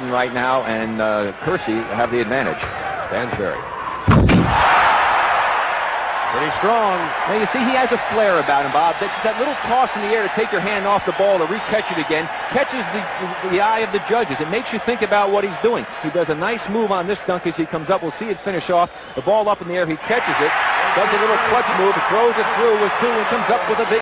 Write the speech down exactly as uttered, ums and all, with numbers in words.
Harden right now, and uh, Kersey have the advantage. Stansbury. Pretty strong. Now you see he has a flair about him, Bob. That's that little toss in the air to take your hand off the ball to re-catch it again. Catches the, the eye of the judges. It makes you think about what he's doing. He does a nice move on this dunk as he comes up. We'll see it finish off. The ball up in the air. He catches it. Does a little clutch move. Throws it through with two and comes up with a big